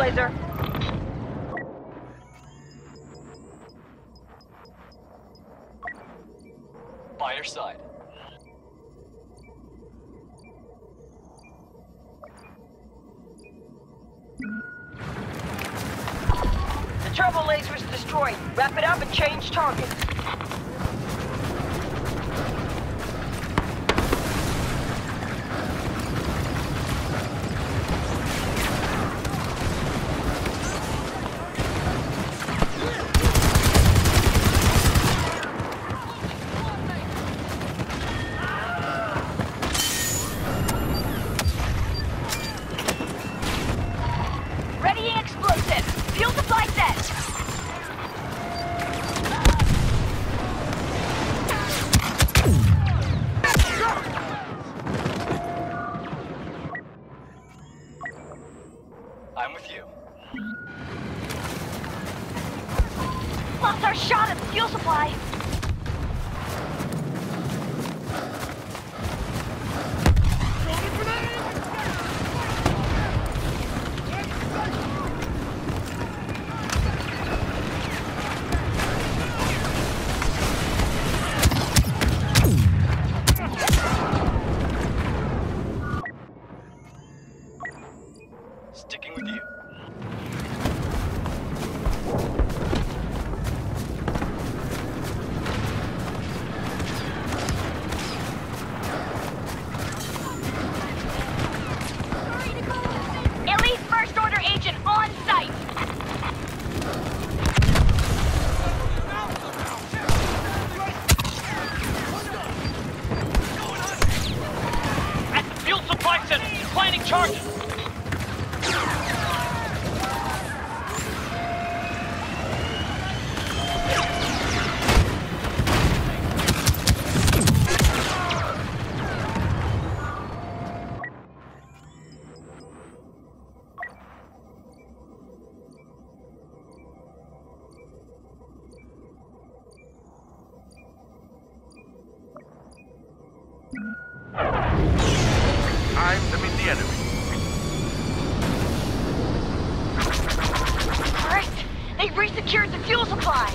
laser. By your side. The turbo laser is destroyed. Wrap it up and change target. Readying explosive. Fuel supply set. I'm with you. Lost our shot at the fuel supply. Sticking with you. Elite First Order agent on site. At the fuel supply center, planning charges. Time to meet the enemy. Great. They resecured the fuel supply.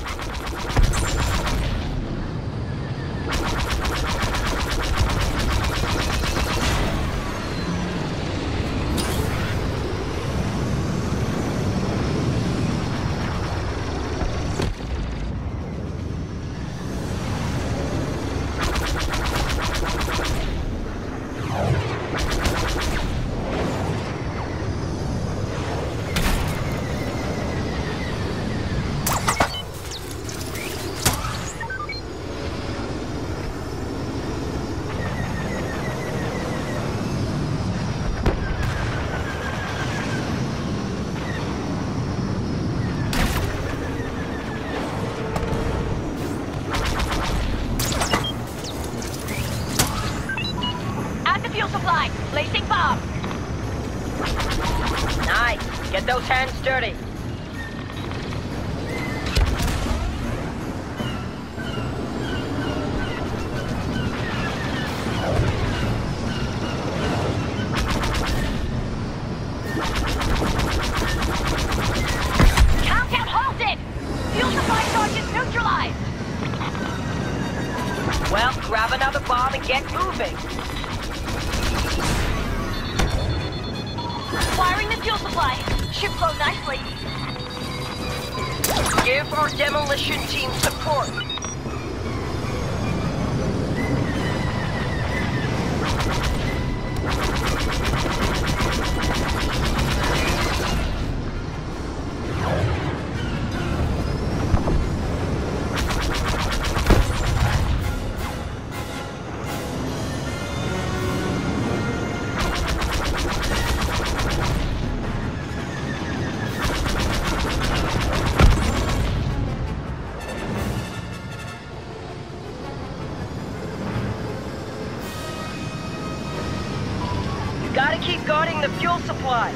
At the fuel supply. Placing bomb. Nice. Get those hands dirty. Countdown halted. Fuel supply charges neutralized. Well, grab another bomb and get moving. Firing the fuel supply. Should flow nicely. Give our demolition team support. Gotta keep guarding the fuel supply.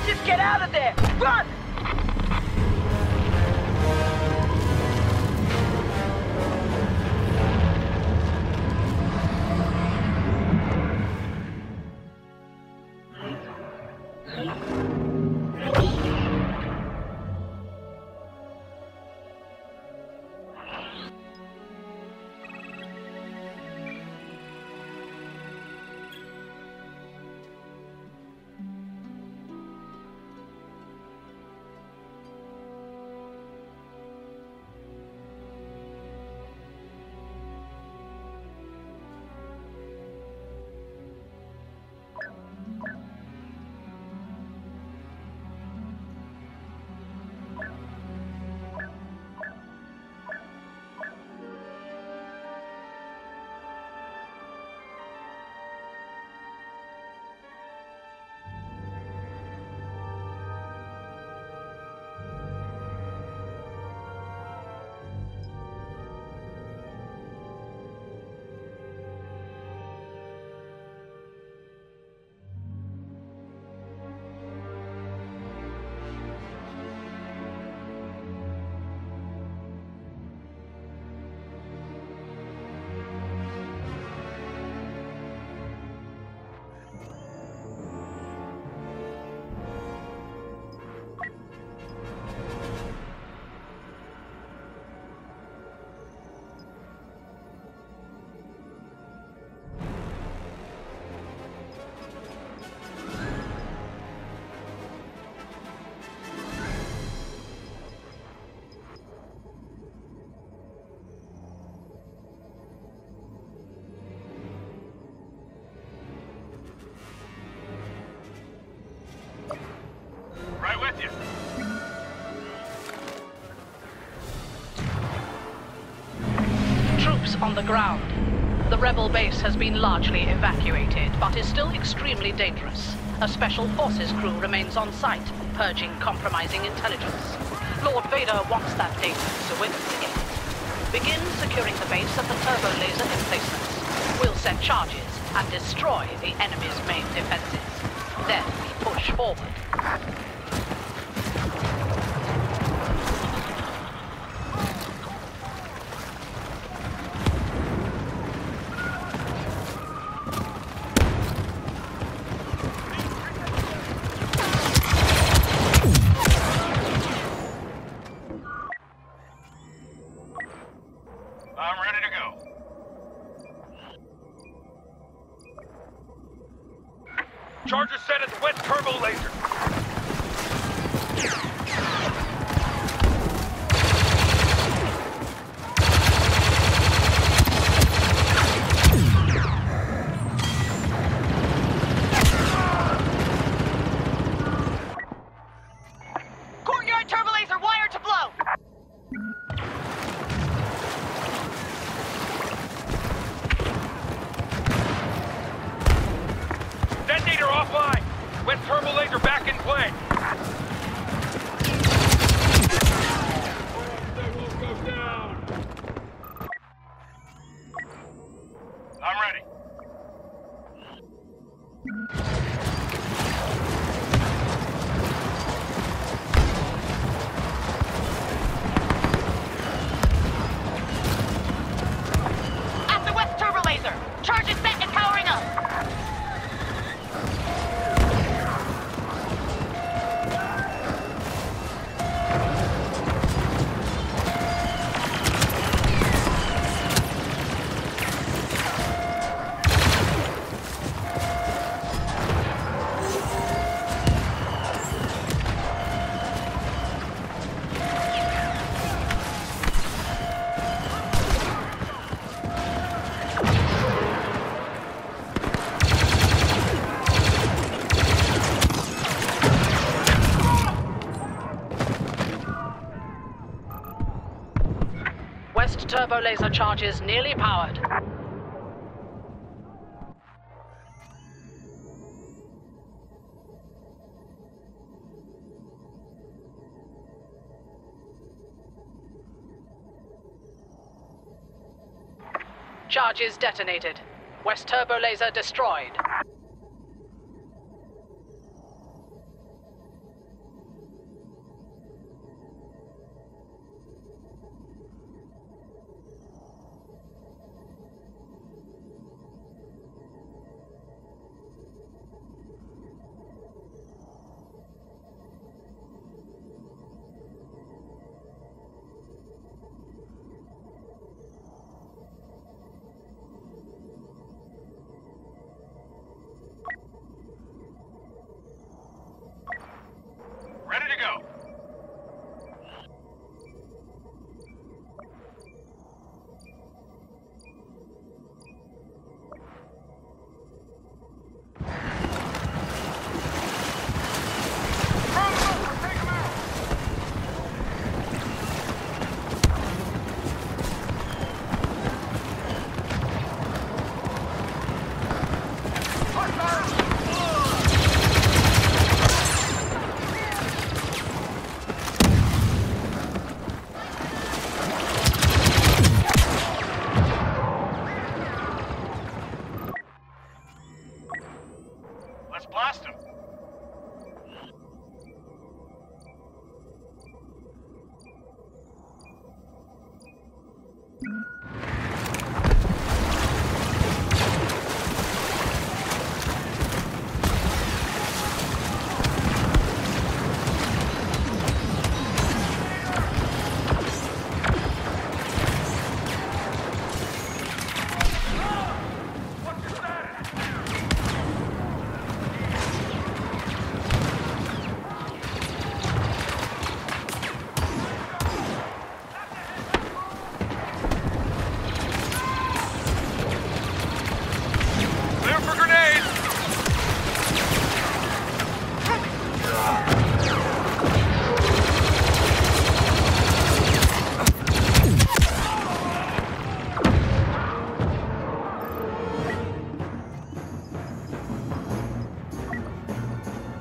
Let's just get out of there! Run! On the ground. The rebel base has been largely evacuated, but is still extremely dangerous. A special forces crew remains on site, purging compromising intelligence. Lord Vader wants that data, so we're doing it. Begin securing the base of the turbo laser emplacements. We'll set charges and destroy the enemy's main defenses. Then we push forward. Charger set its wet turbo laser. Courtyard turbo laser wired to blow! Detonator offline! Wet turbo laser back in play! I'm ready. At the west turbo laser! Charge is set and powering up! West turbo laser charges nearly powered. Charges detonated. West turbo laser destroyed.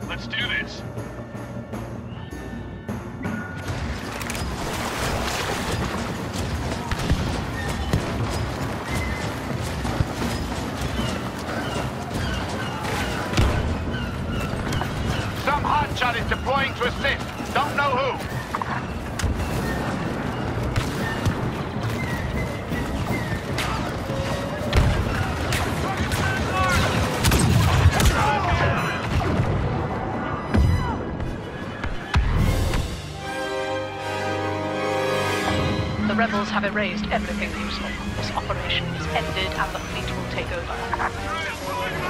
Let's do this. Some hotshot is deploying to assist. Don't know who. The rebels have erased everything useful. This operation is ended and the fleet will take over.